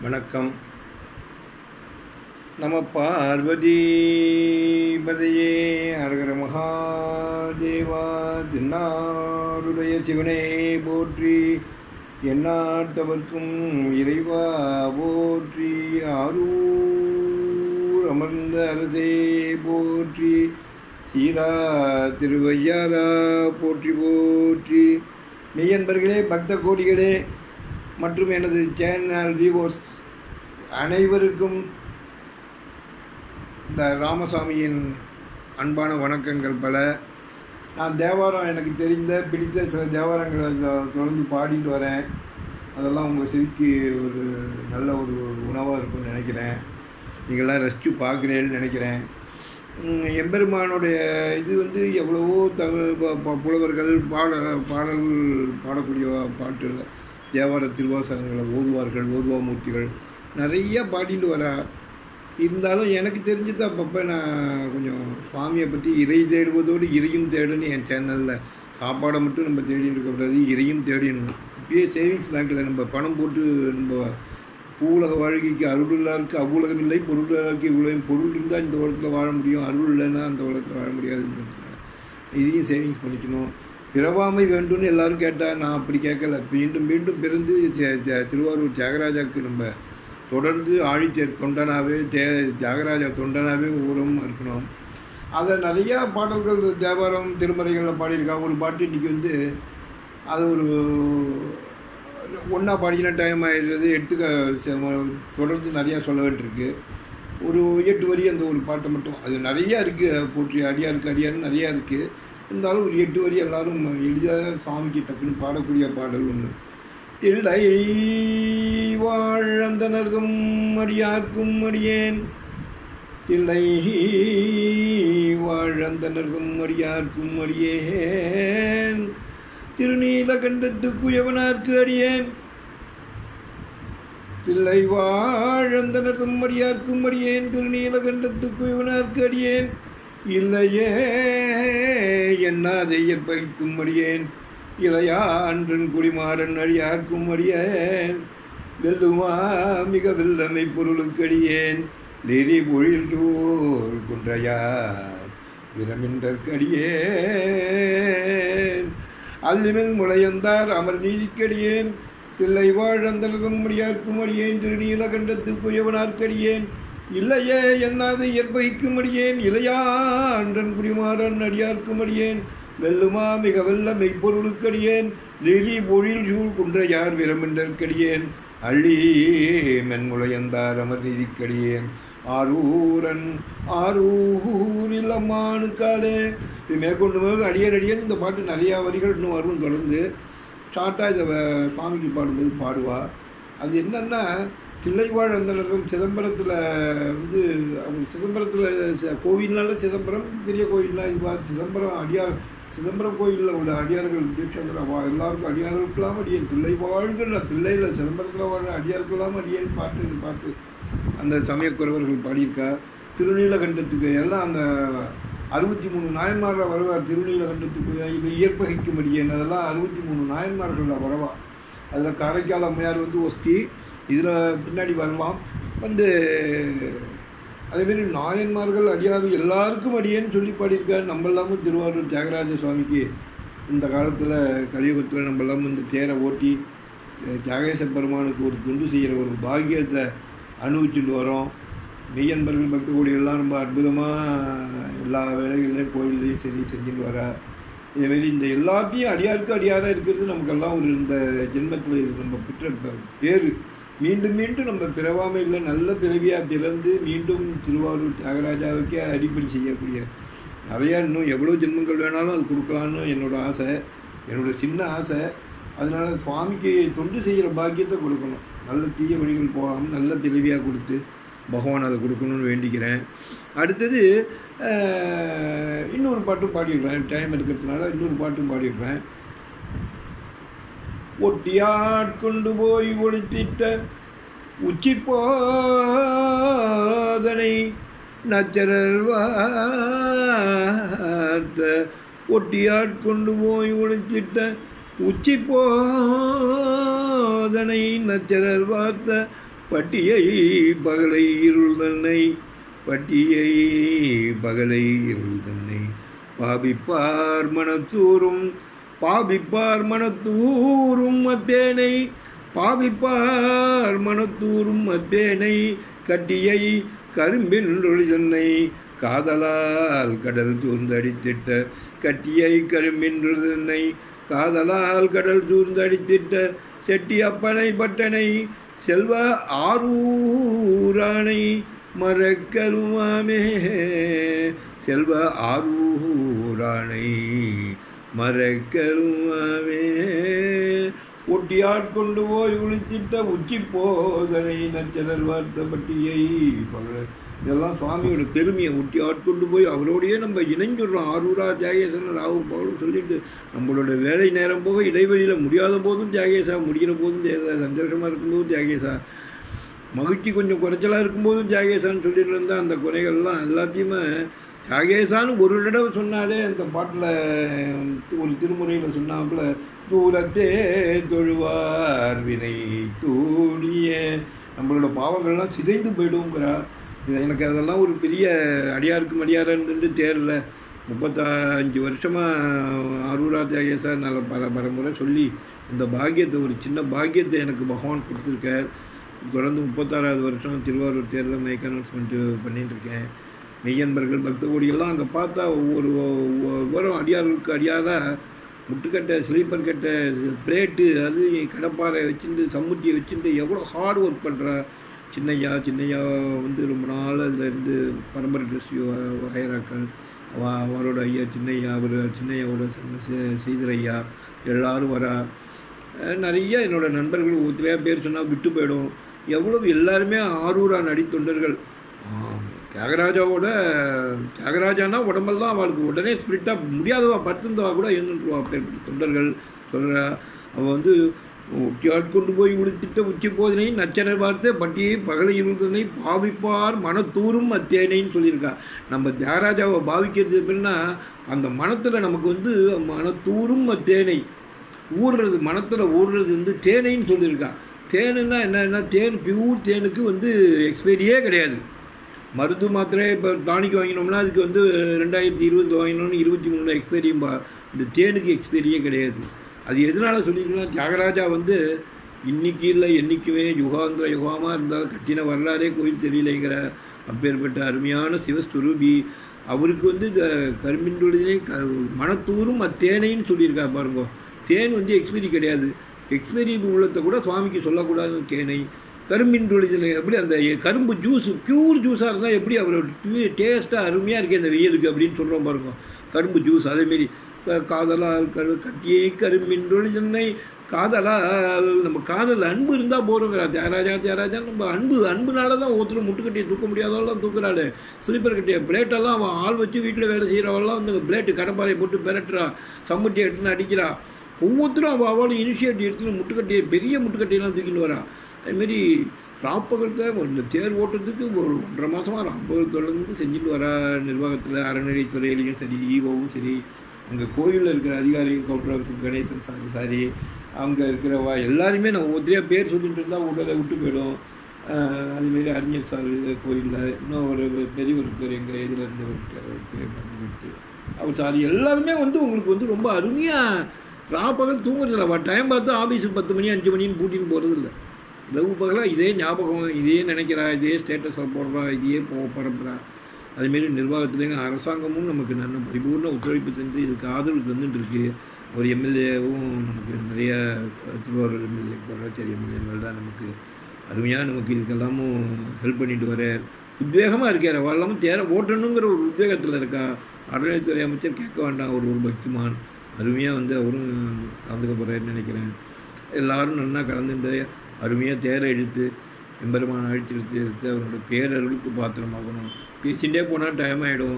வணக்கம். நம பார்வதி பதையே ஹரஹர மகாதேவா. தென்னாடுடைய சிவனே போற்றி, எந்நாட்டவர்க்கும் இறைவா போற்றி, ஆரூர் அமர்ந்த அரசே போற்றி, சீரா திருவையாரா போற்றி போற்றி. மெய்யன்பர்களே, பக்த கோடிகளே மற்றும் எனது சேனல் வியூவர்ஸ் அனைவருக்கும் இந்த ராமசாமியின் அன்பான வணக்கங்கள் பல. நான் தேவாரம் எனக்கு தெரிந்த பிடித்த சில தேவாரங்களை தொடர்ந்து பாடிட்டு வரேன். அதெல்லாம் உங்கள் செவிக்கு ஒரு நல்ல ஒரு உணவாக இருக்கும்னு நினைக்கிறேன். நீங்கள்லாம் ரசித்து பார்க்குறேன்னு நினைக்கிறேன். எம்பெருமானுடைய இது எவ்வளவோ புலவர்கள் பாடல் பாடக்கூடிய பாட்டுகள், தேவார திருவாசகங்களை ஓதுவாமூர்த்திகள் நிறையா பாடிட்டு வரா. இருந்தாலும் எனக்கு தெரிஞ்சது அப்பப்போ நான் கொஞ்சம் சுவாமியை பற்றி இறை தேடுவதோடு இறையும் தேடுன்னு என் சேனலில் சாப்பாடை மட்டும் நம்ம தேடிட்டு இருக்கக்கூடாது, இறையும் தேடிடணும். இப்பயே சேவிங்ஸ் பேங்க்கில் நம்ம பணம் போட்டு நம்ம பூவுலக வாழ்க்கைக்கு அருள் இல்லாருக்கு அவ்வுலகம் இல்லை, பொருள் இல்லாருக்கு இவ்வளோ பொருள் இருந்தால் இந்த உலகத்தில் வாழ முடியும், அருள் இல்லைன்னா அந்த உலகத்தில் வாழ முடியாதுன்னு இதையும் சேவிங்ஸ் பண்ணிக்கணும். பிறவாமை வேண்டும்னு எல்லோரும் கேட்டால் நான் அப்படி கேட்கல. மீண்டும் மீண்டும் பிறந்து திருவாரூர் தியாகராஜாவுக்கு நம்ம தொடர்ந்து ஆழித்தேர் தொண்டனாகவே தியாகராஜா தொண்டனாகவே ஊரும் இருக்கணும். அதை நிறையா பாடல்கள் தேவாரம் திருமறைகளில் பாடியிருக்கா. ஒரு பாட்டு இன்றைக்கி அது ஒரு ஒன்றா பாடின டைம் ஆகிடுறது, தொடர்ந்து நிறையா சொல்ல வேண்டியிருக்கு. ஒரு 8 வரி அந்த ஒரு பாட்டை மட்டும், அது நிறையா இருக்குது. போற்றி அடியாருக்கு அடியாருன்னு நிறையா இருக்குது. இருந்தாலும் ஒரு 8 வரி எல்லாரும் எளிதாக சாமிக்கு டக்குன்னு பாடக்கூடிய பாடல் ஒன்று. தில்லை வாழ் அந்தனர்தம் அடியார்க்கும் அடியேன், தில்லை வாழ் அந்தனர்தம் அடியார்க்கும் அடியேன், திருநீலகண்டத்து குயவனார்க்கு அடியேன், தில்லை வாழ் அந்தனர்தம் அடியார்க்கும் அடியேன், திருநீலகண்டத்து குயவனார்க்கு அடியேன், இல்லையே என்னாதை ஏற்பகைக்கும் அடியேன், இளையான்றன் குடிமாறன் அடியார்க்கும் அடியேன், வெல்லுமா மிக வெல்லமை பொருளுக்கு அடியேன், நெறி பொழில் தோல் குன்றையார் விரமின்றற்கடியேன், அல்லிமென் முளையந்தார் அமர் நீதிக்கடியேன், தில்லை வாழ் அந்தனர்தம் அடியார்க்கும் அடியேன், திருநீலகண்டத்து குயவனார்க்கடியேன், இல்லையே என்னாது ஏற்பகைக்கும் அடியேன், இளையான்றன் குடிமாறன் அடியார்க்கும் அடியேன், வெல்லுமா மிக வெல்ல மெய்ப்பொருளுக்கடியேன், நெறி பொழில் சூழ் குன்றையார் விரமின்றற்கடியேன், அள்ளி மென்முளையந்தார் அமர் நீதிக்கடியேன், ஆரூரன் ஆரூரில் அம்மானுக்காலே. இது மேற்கொண்டு அடியேன் இந்த பாட்டு நிறையா வரிகள் இன்னும் வரும். தொடர்ந்து ஷார்ட்டாக இதை சுவாமிக்கு பாடும்போது பாடுவா. அது என்னென்னா, தில்லைவாழ் அந்தனர்தம் சிதம்பரத்தில் அவங்க சிதம்பரத்தில் கோவில்னால சிதம்பரம் பெரிய கோவில்லாம் இதுவா. சிதம்பரம் கோயிலில் உள்ள அடியார்கள் தீட்சந்திரா எல்லாருக்கும் அடியார்களுக்கெல்லாம் அடியேன், தில்லை வாழ்கள் தில்லையில் சிதம்பரத்தில் வாழ அடியாருக்கெல்லாம் அடியேன் பாட்டு. இது பாட்டு அந்த சமயக்குறவர்கள் பாடியிருக்கா. திருநீலகண்டத்துக்கு எல்லாம் அந்த 63 நாயன்மாரில் வருவார். திருநீலகண்டத்துக்கு இயற்பகைக்கும் அடியேன், அதெல்லாம் 63 நாயன்மார்களில் வரவா. அதில் காரைக்கால் அம்மையார் ஒஸ்தி, இதில் பின்னாடி வரலாம். அதேமாரி நாயன்மார்கள் அடியார் எல்லாருக்கும் அடியேன்னு சொல்லி பாடியிருக்காரு. நம்மளாமும் திருவாரூர் தியாகராஜ சுவாமிக்கு இந்த காலத்தில் கலியுகத்தில் நம்மளாம் தேரை ஓட்டி தியாகேச பெருமானுக்கு ஒரு தொண்டு செய்கிற ஒரு பாக்கியத்தை அனுபவிச்சுட்டு வரோம். மெய்யன்பர்கள் பக்த கோடிகள்லாம் ரொம்ப அற்புதமாக எல்லா வேலைகள்லையும் கோயில்லையும் சரி செஞ்சுட்டு வரா. இதேமாரி இந்த எல்லாத்தையும் அடியாருக்கு அடியாராக இருக்கிறது நமக்கெல்லாம் ஒரு இந்த ஜென்மத்தில் நம்ம பெற்ற பேர். மீண்டும் மீண்டும் நம்ம பிறவாமையில் நல்ல பிறவியாக பிறந்து மீண்டும் திருவாரூர் தியாகராஜாவுக்கே அடிப்படை செய்யக்கூடிய நிறையா இன்னும் எவ்வளோ ஜென்மங்கள் வேணாலும் அது கொடுக்கலான்னு என்னோடய ஆசை, என்னோடய சின்ன ஆசை. அதனால் சுவாமிக்கு தொண்டு செய்கிற பாக்கியத்தை கொடுக்கணும். நல்ல தீய வழிகள் போகாமல் நல்ல பிறவியாக கொடுத்து பகவான் அதை கொடுக்கணும்னு வேண்டிக்கிறேன். அடுத்தது இன்னொரு பாட்டும் பாடிடுறேன், டைம் எடுக்கிறதுனால இன்னொரு பாட்டும் பாடிடுறேன். ஒட்டியாட்கொண்டு போய் ஒளித்திட்ட உச்சி போதனை நச்சரர் வார்த்த, ஒட்டியாட்கொண்டு போய் ஒளித்திட்ட உச்சி போதனை நச்சரர் வார்த்த பட்டியை பகலை இருள் தன்னை பட்டியை பகலை இருள் தன்னை பாபிப்பார் மனத்தூரும் பாபிப்பார் மனத்தூரும் அத்தேனை பாவிப்பார் மனத்தூரும் அத்தேனை கட்டியை கரும்பின் தன்னை காதலால் கடல் சூழ்ந்தடித்திட்ட கட்டியை கரும்பின் தன்னை காதலால் கடல் சூழ்ந்தடித்திட்ட செட்டி அப்பனை பட்டனை செல்வ ஆரூரானை மறக்கருமாமே செல்வ ஆரூரானை மறக்கருமாமே ஒட்டியாட்கொண்டு போய் உளித்திட்ட உச்சி போதனை நச்சரல் வார்த்த பட்டியை இதெல்லாம் சுவாமியோட பெருமையை ஒட்டி ஆட்கொண்டு போய் அவரோடையே நம்ம இணைஞ்சுடுறோம். ஆரூரா தியாகேசன் ராவும் பவுலும் சொல்லிட்டு நம்மளோட வேலை நேரம் போக இடைவெளியில் முடியாத போதும் தியாகேசா, முடிகிற போதும் சந்தோஷமாக இருக்கும்போதும் தியாகேசா, மகிழ்ச்சி கொஞ்சம் குறைச்சலாக இருக்கும்போதும் தியாகேசான்னு சொல்லிட்டு இருந்தால் அந்த குறைகள்லாம் எல்லாத்தையுமே தியாகேசான்னு ஒரு தடவை சொன்னாலே அந்த பாட்டில் ஒரு திருமுறையில் சொன்னாப்புல தூரத்தே தொழுவார் வினை தூணிய நம்மளோட பாவங்கள்லாம் சிதைந்து போயிடுங்கிறா. இது எனக்கு அதெல்லாம் ஒரு பெரிய அடியாருக்கும் அடியாராக இருந்துட்டு தேரல. 35 வருஷமாக ஆரூரா தியாகேசா நல்ல பரமுறை சொல்லி இந்த பாக்கியத்தை ஒரு சின்ன பாக்கியத்தை எனக்கு பகவான் கொடுத்துருக்கார். தொடர்ந்து 36வது வருஷம் திருவாரூர் தேர்தல் மைக் அனௌன்ஸ்மெண்ட்டு பண்ணிட்டுருக்கேன். மெய்யன்பர்கள் பக்த கோடியெல்லாம் அங்கே பார்த்தா ஒவ்வொரு அடியார்களுக்கு அடியாராக முட்டுக்கட்டை, ஸ்லீப்பர் கட்டை, பிளேட்டு, அது கடப்பாறை வச்சுட்டு சம்முட்டியை வச்சுட்டு எவ்வளோ ஹார்ட் ஒர்க் பண்ணுறா. சின்னையா வந்து ரொம்ப நாள் அதில் இருந்து பரம்பரை ட்ரெஸ்ட் வகைராக்கள் அவரோட ஐயா சின்னையா, அவர் சின்னையாவோட சீதர் ஐயா எல்லோரும் வரா. நிறைய என்னோடய நண்பர்கள் ஒருத்தரையா பேர் சொன்னால் விட்டு போயிடும். எவ்வளவு எல்லாருமே ஆரூரா நடித்தொண்டர்கள். தியாகராஜானா உடம்பெல்லாம் அவளுக்கு உடனே ஸ்பிரிட்டாக முடியாதவா படுத்திருந்தவா கூட எழுந்துருவா. அப்பேற்பட்ட தொண்டர்கள் சொல்கிறா. அவள் வந்து ஆட்கொண்டு போய் உடுத்திட்ட உச்சி போதனை நச்சர வார்த்தை பட்டியை பகலை இருந்தனை பாவிப்பார் மனத்தூரும் அத்தேனைன்னு சொல்லியிருக்கா. நம்ம தியாகராஜாவை பாவிக்கிறது எப்படின்னா அந்த மனத்தில் நமக்கு வந்து மனத்தூரும் அத்தேனை ஊடுறது, மனத்தில் ஊடுறது வந்து தேனைன்னு சொல்லியிருக்கா. தேனுன்னா என்னன்னா தேன் பியூர் தேனுக்கு வந்து எக்ஸ்பைரியே கிடையாது. மருந்து மாத்திரை இப்போ டானிக் வாங்கினோம்னா அதுக்கு வந்து 2020 வாங்கினோம்னு 23 எக்ஸ்பைரியும்பா. இந்த தேனுக்கு எக்ஸ்பைரியே கிடையாது. அது எதனால் சொல்லியிருக்கலாம், தியாகராஜா வந்து இன்றைக்கி இல்லை என்றைக்குமே யுகாந்திர யுகமாக இருந்தாலும் கட்டின வரலாறே கோயில் தெரியலைங்கிற அப்பேற்பட்ட அருமையான சிவஸ்வரூபி. அவருக்கு வந்து இந்த கரும்பின்றுடைய மனத்தூரும் அத்தேனைன்னு சொல்லியிருக்கா பாருங்க. தேன் வந்து எக்ஸ்பைரி கிடையாது. எக்ஸ்பைரி உள்ளத்தை கூட சுவாமிக்கு சொல்லக்கூடாது. தேனை கரும்பின் தொழில் எப்படி அந்த கரும்பு ஜூஸ் பியூர் ஜூஸாக இருந்தால் எப்படி அவரோட டேஸ்ட்டாக அருமையாக இருக்கே இந்த வெயிலுக்கு அப்படின்னு சொல்கிறோம் பாருங்க. கரும்பு ஜூஸ் அதேமாரி காதலால் கட்டியை கரும்பின் தொழில் காதலால் நம்ம காதல் அன்பு இருந்தால் போகிறோங்கிறா. தியாகராஜா நம்ம அன்புனால தான் ஒருத்தர் முட்டுக்கட்டியை தூக்க முடியாதவெல்லாம் தூக்குறாள். ஸ்லீப்பர் கட்டிய பிளேட்டெல்லாம் அவன் ஆள் வச்சு வீட்டில் வேலை செய்கிறவெல்லாம் வந்து பிளேட்டு கடப்பாறையை போட்டு பெரட்டுறா, சம்மட்டியை எடுத்துன்னு அடிக்கிறா. ஒவ்வொருத்தரும் அவளோட இனிஷியேட்டிவ் எடுத்துன்னு முட்டுக்கட்டியை பெரிய முட்டுக்கட்டியெல்லாம் தூக்கின்னு வரா. அதுமாரி ராப்பகத்தில் இந்த தேர் ஓட்டுறதுக்கு ஒரு 1.5 மாதமாக ராப்பகல் தொடர்ந்து செஞ்சுட்டு வரா. நிர்வாகத்தில் அறநிலைத்துறையிலையும் சரி, ஈவோவும் சரி, அங்கே கோயிலில் இருக்கிற அதிகாரிகள் கவுண்டர் ஆஃபீஸர் கணேசன் சாரி அங்கே இருக்கிறவா எல்லாருமே நான் ஒவ்வொருத்தரையாக பேர் சொல்லிட்டு இருந்தால் உடலை விட்டு போயிடும். அதுமாரி அறிஞர் சார் கோயிலில் இன்னும் ஒரு பெரிய ஒருத்தர் எங்கள் இதில் இருந்த ஒரு பேர் கொடுத்து அவர் சார் எல்லாருமே வந்து உங்களுக்கு வந்து ரொம்ப அருமையாக ராப்பகல் தூங்குறதில்ல. டைம் பார்த்து ஆஃபீஸுக்கு 10 மணி 5 மணின்னு பூட்டின்னு போகிறதில்ல. இரவு பகலாக இதே ஞாபகம், இதே நினைக்கிறா, இதே ஸ்டேட்டஸாக போடுறா, இதையே பரப்புறா. அதுமாரி நிர்வாகத்துலேங்க அரசாங்கமும் நமக்கு நல்ல பரிபூர்ண ஒத்துழைப்பு தந்து இதுக்கு ஆதரவு தந்துட்டுருக்கு. ஒரு எம்எல்ஏவும் நமக்கு நிறைய திருவாரூர் எம்எல்ஏ பொருளாச்சேரி எம்எல்ஏங்கள் தான் நமக்கு அருமையாக நமக்கு இதுக்கெல்லாமும் ஹெல்ப் பண்ணிட்டு வர உத்வேகமாக இருக்கார். அவள் இல்லாமல் தேர ஓட்டணுங்கிற ஒரு உத்வேகத்தில் இருக்கா. அறநிலையத்துறை அமைச்சர் கேட்க வேண்டாம், ஒரு பக்திமான் அருமையாக வந்து அவரும் கலந்துக்க போகிறாருன்னு நினைக்கிறேன். எல்லோரும் நல்லா கலந்துட்டு அருமையாக தேரை இழுத்து எம்பெருமான அழிச்செடுத்து அவரோட பேரருளுக்கு பாத்திரமாகணும். பேசிகிட்டே போனால் டைம் ஆகிடும்.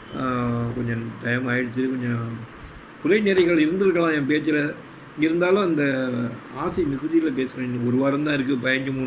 கொஞ்சம் டைம் ஆகிடுச்சு. கொஞ்சம் குறை நிறைகள் இருந்திருக்கலாம் என் பேச்சில். இருந்தாலும் அந்த ஆசை மிகுதியில் பேசுகிறேன். இன்னும் 1 வாரம் தான் இருக்குது.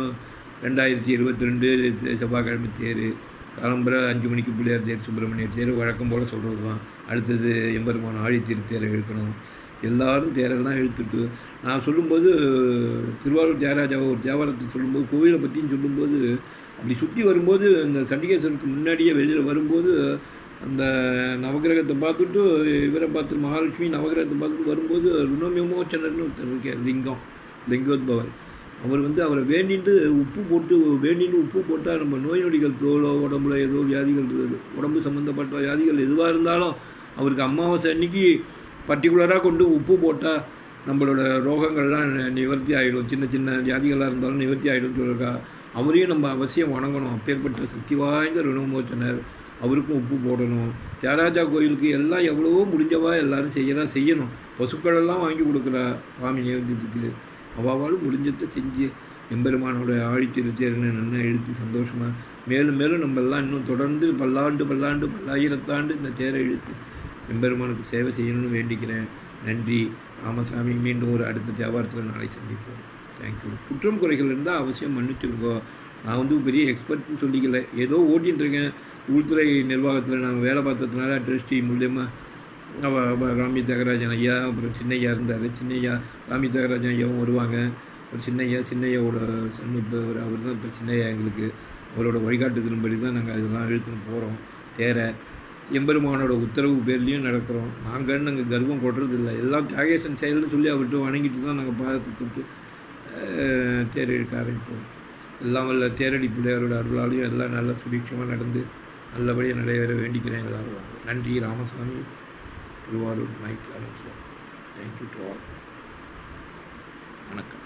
15/3/2022 செவ்வாய்க்கிழமை தேர். காலம்புற 5 மணிக்கு பிள்ளையார் தேர், சுப்பிரமணியர் தேர் வழக்கம் போல் சொல்கிறது தான். அடுத்தது எம்பெருமான ஆழித்தீர் தேரை இழுக்கணும். எல்லாரும் தேரெல்லாம் இழுத்துட்டு நான் சொல்லும்போது திருவாரூர் தியாகராஜாவை ஒரு தேவாரத்தை சொல்லும்போது கோவிலை பற்றியும் சொல்லும்போது அப்படி சுற்றி வரும்போது அந்த சண்டிகேஸ்வருக்கு முன்னாடியே வெளியில் வரும்போது அந்த நவகிரகத்தை பார்த்துட்டு இவரை பார்த்து மகாலட்சுமி நவகிரகத்தை பார்த்துட்டு வரும்போது ருணவிமோச்சனர்னு ஒருத்தர் இருக்கார் லிங்கோத்பவர் அவர் அவரை வேண்டிட்டு உப்பு போட்டால் நம்ம நோய் நொடிகள் தோலோ உடம்புல ஏதோ வியாதிகள் உடம்பு சம்மந்தப்பட்ட வியாதிகள் எதுவாக இருந்தாலும் அவருக்கு அமாவாசை அன்னைக்கு பர்டிகுலராக கொண்டு உப்பு போட்டால் நம்மளோட ரோகங்கள்லாம் நிவர்த்தி ஆகிடும், சின்ன சின்ன வியாதிகளாக இருந்தாலும் நிவர்த்தி ஆகிடும் சொல்லியிருக்கா. அவரையும் நம்ம அவசியம் வணங்கணும். அப்பேற்பட்ட சக்தி வாய்ந்த ருணமோச்சனர், அவருக்கும் உப்பு போடணும். தியாகராஜா கோயிலுக்கு எல்லாம் எவ்வளவோ முடிஞ்சவா எல்லோரும் செய்யணும். பசுக்களெல்லாம் வாங்கி கொடுக்குறா சுவாமி நிவேத்தியத்துக்கு. அவாவாலும் முடிஞ்சத்தை செஞ்சு எம்பெருமானோட ஆழித்திருச்சேர்னு நல்லா எழுத்து சந்தோஷமாக மேலும் மேலும் நம்மெல்லாம் இன்னும் தொடர்ந்து பல்லாயிரத்தாண்டு இந்த தேரை இழுத்து எம்பெருமானுக்கு சேவை செய்யணும்னு வேண்டிக்கிறேன். நன்றி ராமசாமி. மீண்டும் ஒரு அடுத்த தேவாரத்தில் நாளை சந்திப்போம். தேங்க்யூ. குற்றம் குறைகள் இருந்தால் அவசியம் மன்னிச்சுருக்கோ. நான் பெரிய எக்ஸ்பர்ட்னு சொல்லிக்கல, ஏதோ ஓட்டின்னு இருக்கேன். உள்துறை நிர்வாகத்தில் நான் வேலை பார்த்ததுனால ட்ரஸ்டி மூலியமாக ராமி தியாகராஜன் ஐயா, அப்புறம் சின்னையா இருந்தார். சின்னையா ராமி தியாகராஜன் ஐயாவும் வருவாங்க. ஒரு சின்னையாவோட சன்னு அவர் தான் இப்போ சின்னையா. எங்களுக்கு அவரோட வழிகாட்டுதலின்படி தான் நாங்கள் இதெல்லாம் இழுத்துன்னு போகிறோம். தேரை எம்பெருமானோட உத்தரவு பேர்லேயும் நடக்கிறோம். நாங்கள் கர்வம் கொட்டுறதில்லை. எல்லாம் தியாகேசன் செயல்னு சொல்லி அவர்கிட்ட வணங்கிட்டு தான் நாங்கள் பாதத்தை தொட்டு தேர் இழுக்க ஆரம்பிப்போம். எல்லாம் வல்ல தேரடி பிள்ளையாரோட அருளாலையும் எல்லாம் நல்லா சுபீட்சமாக நடந்து நல்லபடியாக நடைபெற வேண்டிக்கிறேன். எல்லோரும் நன்றி. Ramasamy, Thiruvarur mic. Thank you to all. வணக்கம்.